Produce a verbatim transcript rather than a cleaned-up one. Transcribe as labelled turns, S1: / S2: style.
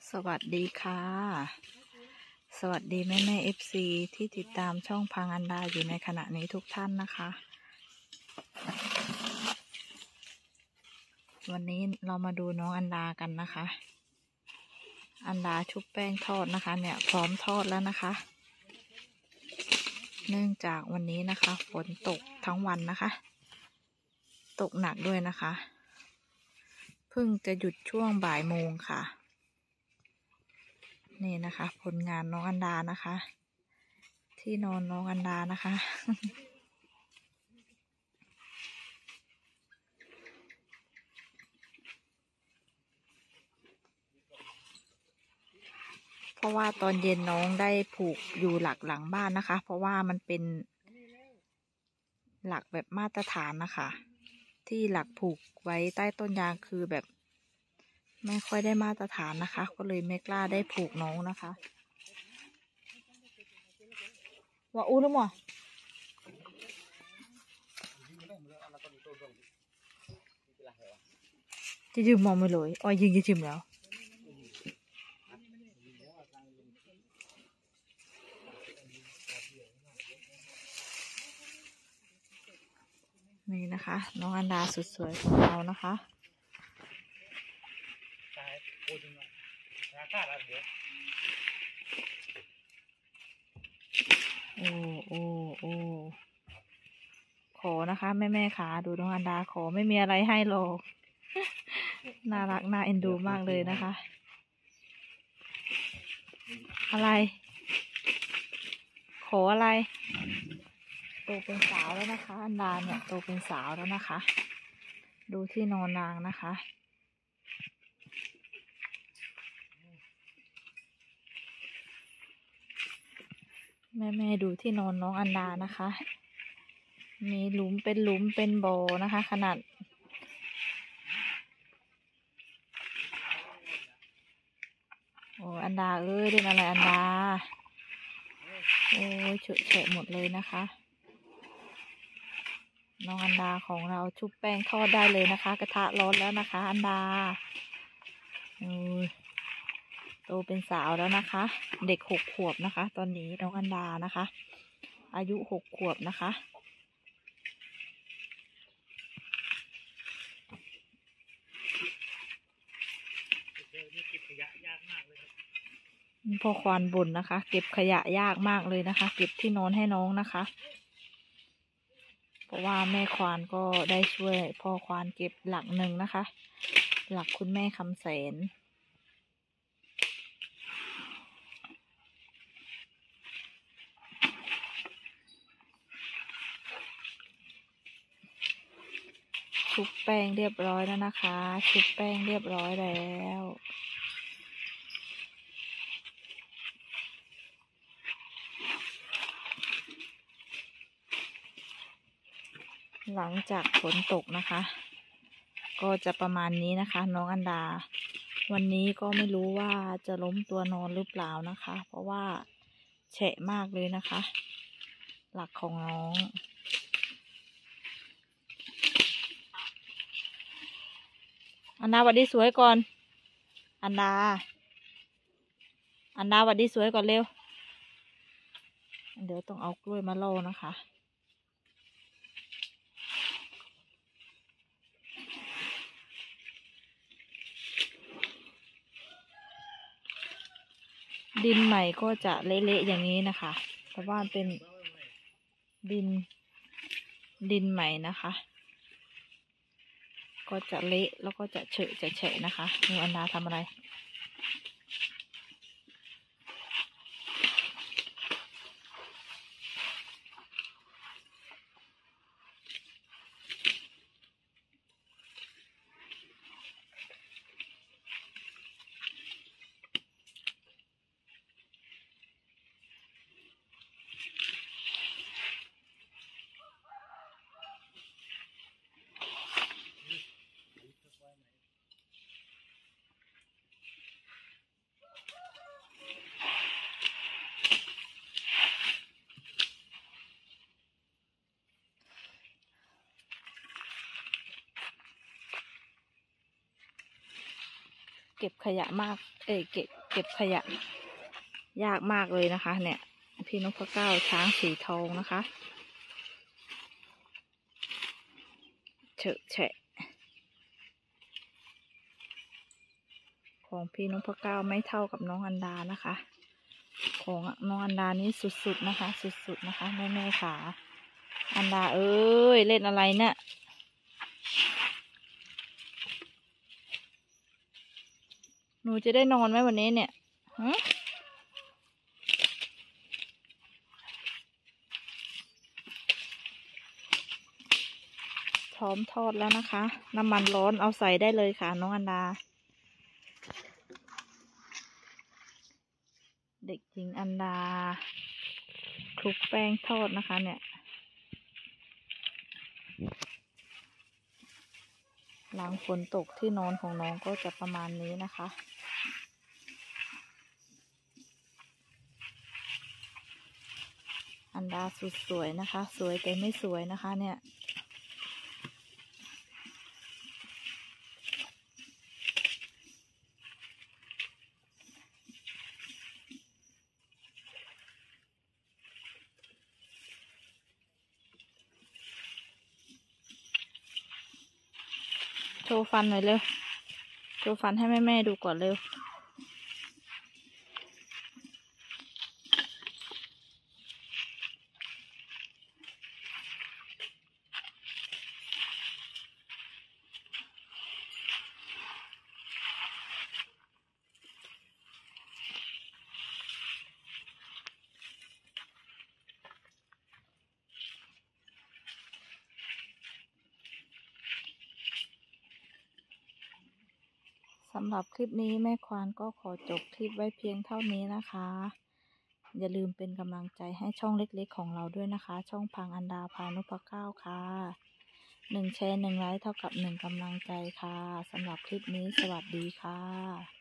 S1: สวัสดีค่ะสวัสดีแม่แม่เอฟซีที่ติดตามช่องพังอันดาอยู่ในขณะนี้ทุกท่านนะคะวันนี้เรามาดูน้องอันดากันนะคะอันดาชุบแป้งทอดนะคะเนี่ยพร้อมทอดแล้วนะคะเนื่องจากวันนี้นะคะฝนตกทั้งวันนะคะตกหนักด้วยนะคะเพิ่งจะหยุดช่วงบ่ายโมงค่ะนี่นะคะผลงานน้องอันดานะคะที่นอนน้องอันดานะคะเพราะว่าตอนเย็นน้องได้ผูกอยู่หลักหลังบ้านนะคะเพราะว่ามันเป็นหลักแบบมาตรฐานนะคะที่หลักผูกไว้ใต้ต้นยางคือแบบไม่ค่อยได้มาตรฐานนะคะก็เลยไม่กล้าได้ผูกน้องนะคะว่าอู้หรือมั้งจะยืมมองไม่เลยอ๋อยิงจะชิมแล้วนี่นะคะน้องอันดาสุดสวยของเรานะคะโอ้โอ้โอ้ขอนะคะแม่แม่ขาดูน้องอันดาขอไม่มีอะไรให้หรอกน่ารักน่าเอ็นดูมากเลยนะคะอะไรขออะไรโตเป็นสาวแล้วนะคะอันดาเนี่ยโตเป็นสาวแล้วนะคะดูที่นอนนางนะคะแม่แม่ดูที่นอนน้องอันดานะคะมีหลุมเป็นหลุมเป็นบ่อนะคะขนาดโอ้อันดาเอ้ยเล่นอะไรอันดาโอ้ยเฉอะแฉะหมดเลยนะคะน้องอันดาของเราชุบแป้งทอดได้เลยนะคะกระทะร้อนแล้วนะคะอันดาโอ้ยโตเป็นสาวแล้วนะคะเด็กหกขวบนะคะตอนนี้น้องอันดานะคะอายุหกขวบนะคะพ่อควานบ่นนะคะเก็บขยะยากมากเลยนะคะเก็บที่นอนให้น้องนะคะเพราะว่าแม่ควานก็ได้ช่วยพ่อควานเก็บหลักหนึ่งนะคะหลักคุณแม่คำแสนชุบแป้งเรียบร้อยแล้วนะคะชุบแป้งเรียบร้อยแล้วหลังจากฝนตกนะคะก็จะประมาณนี้นะคะน้องอันดาวันนี้ก็ไม่รู้ว่าจะล้มตัวนอนหรือเปล่านะคะเพราะว่าแฉะมากเลยนะคะหลักของน้องอันดาวัดดีสวยก่อนอันดาอันดาวัดดีสวยก่อนเร็วเดี๋ยวต้องเอากล้วยมาล่อนะคะดินใหม่ก็จะเละๆอย่างนี้นะคะเพราะว่าเป็นดินดินใหม่นะคะก็จะเละแล้วก็จะเฉอะจะเฉะนะคะดูอันดาทำอะไรเก็บขยะมากเอ้ยเก็บเก็บขยะยากมากเลยนะคะ เนี่ยพี่นพเก้าช้างสีทองนะคะเฉอะแฉะของพี่นพเก้าไม่เท่ากับน้องอันดานะคะ ของน้องอันดานี้สุดๆนะคะสุดๆนะคะแม่แม่ขาอันดาเอ้ยเล่นอะไรเนี่ยหนูจะได้นอนไหมวันนี้เนี่ยฮะพร้อมทอดแล้วนะคะน้ำมันร้อนเอาใส่ได้เลยค่ะน้องอันดาเด็กหญิงอันดาคลุกแป้งทอดนะคะเนี่ยหลังฝนตกที่นอนของน้องก็จะประมาณนี้นะคะอันดาสุดสวยนะคะสวยแต่ไม่สวยนะคะเนี่ยโชว์ฟันหน่อยเร็วโชว์ฟันให้แม่แม่ดูก่อนเร็วสำหรับคลิปนี้แม่ควานก็ขอจบคลิปไว้เพียงเท่านี้นะคะอย่าลืมเป็นกำลังใจให้ช่องเล็กๆของเราด้วยนะคะช่องพังอันดาพานุพเก้าค่ะหนึ่งแชร์หนึ่งไลค์เท่ากับหนึ่งกำลังใจค่ะสำหรับคลิปนี้สวัสดีค่ะ